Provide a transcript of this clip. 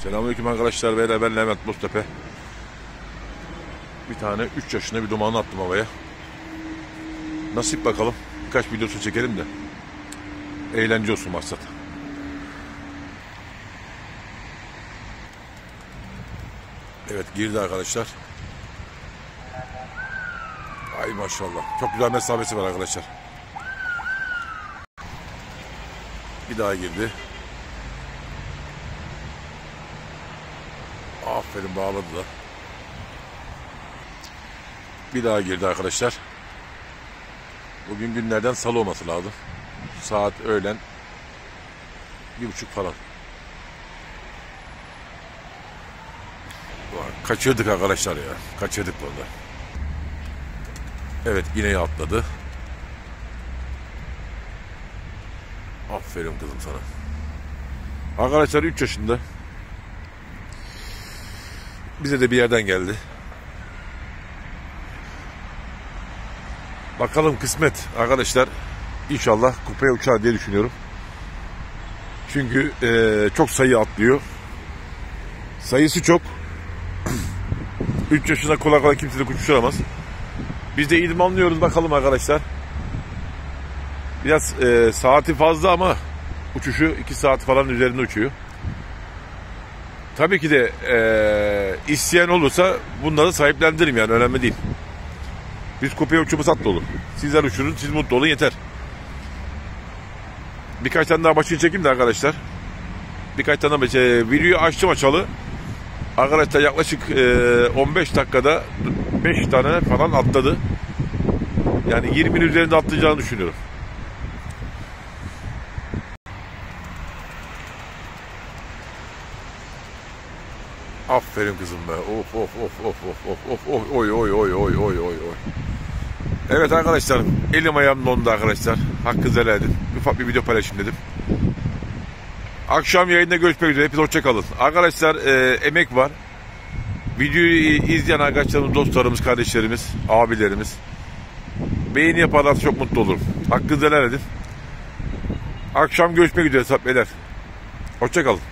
Selamünaleyküm arkadaşlar, beyler, ben Levent Boztepe. Bir tane 3 yaşında bir dumanı attım havaya. Nasip bakalım. Birkaç videosu çekelim de eğlence olsun maksat. Evet, girdi arkadaşlar. Ay maşallah. Çok güzel mesafesi var arkadaşlar. Bir daha girdi. Aferin, bağladılar. Bir daha girdi arkadaşlar. Bugün günlerden salı olması lazım. Saat öğlen 1:30 falan. Kaçırdık arkadaşlar ya. Kaçırdık burada. Evet, yine atladı. Aferin kızım sana. Arkadaşlar 3 yaşında. Bize de bir yerden geldi. Bakalım kısmet arkadaşlar. İnşallah kupaya uçar diye düşünüyorum. Çünkü çok sayı atlıyor. Sayısı çok. 3 yaşında kolay kolay kimse de kuş uçuramaz. Biz de idmanlıyoruz bakalım arkadaşlar. Biraz saati fazla ama uçuşu 2 saat falan üzerinde uçuyor. Tabii ki de isteyen olursa bunları sahiplendiririm, yani önemli değil. Biz kupaya uçumu tatlı olur. Sizler uçurun, siz mutlu olun yeter. Birkaç tane daha başını çekeyim de arkadaşlar. Birkaç tane daha videoyu açtım açalı. Arkadaşlar yaklaşık 15 dakikada 5 tane falan atladı. Yani 20'nin üzerinde atlayacağını düşünüyorum. Aferin kızım be. Of of of of of of of oy oy oy oy oy oy oy. Evet arkadaşlar, elim ayağım dondu arkadaşlar. Hakkınızı helal edin. Ufak bir video paylaşayım dedim. Akşam yayında görüşmek üzere. Hepiniz hoşça kalın. Arkadaşlar emek var. Videoyu izleyen arkadaşlarımız, dostlarımız, kardeşlerimiz, abilerimiz beğeni yaparlarsa çok mutlu olurum. Hakkınızı helal edin. Akşam görüşmek üzere beyler. Hoşça kalın.